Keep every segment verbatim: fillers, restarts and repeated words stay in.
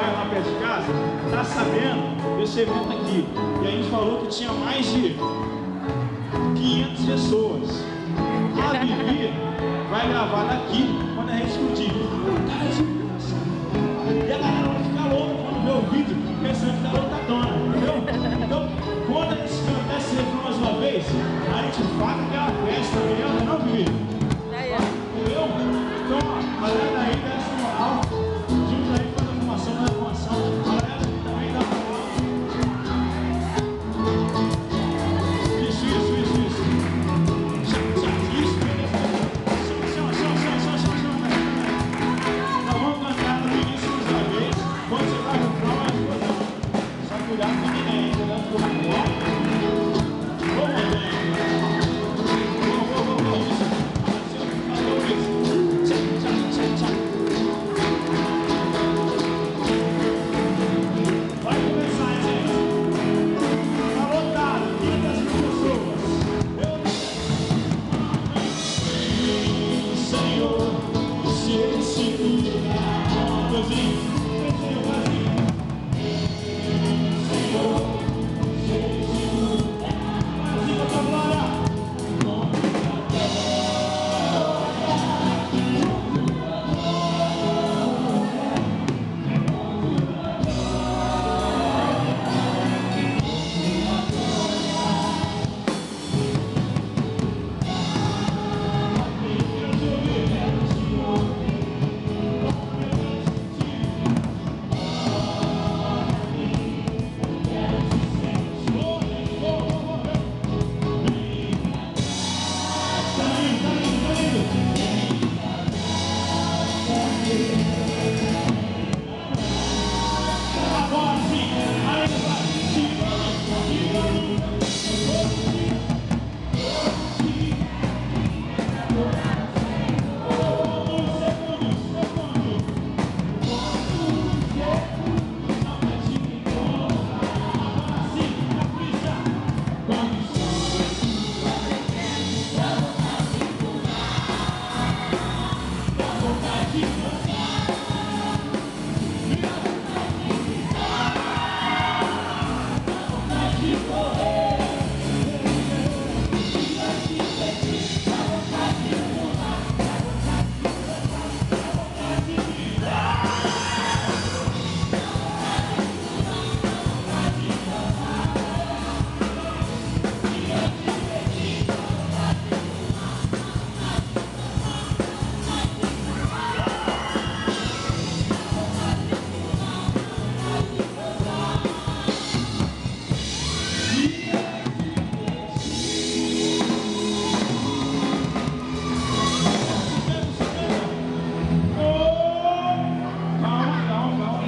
bairro lá perto de casa tá sabendo desse evento aqui. E a gente falou que tinha mais de quinhentas pessoas. A Vivi vai gravar daqui quando a gente explodir. Cara, e a galera vai ficar louca quando vê o vídeo, pensando que tá lotadona, entendeu? Então, quando a gente cantar esse refrão mais uma vez, a gente faz aquela festa mesmo, não, Vivi? Entendeu? Então, ó, a galera daí dá essa moral, junto aí faz a formação, faz a formação, a galera também dá moral. Isso, isso, isso, isso. Já, já, isso, beleza. Chama, chama, chama, chama, chama, chama, chama. Nós vamos cantar no início mais uma vez. Quando você vai no front, é explosão. Só cuidado com ninguém, entendeu? Ficou muito bom. Vamos, bem. Vamos, vamos, vamos, isso. Falou isso. Tchau, tchau, tchau, tchau. Vai começar, gente. Tá lotado, quinhentas pessoas. Eu tenho Senhor, se esse lugar, Deus,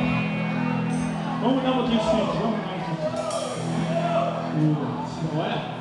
vamos dar um pouquinho de frente, vamos dar um pouquinho. Olha.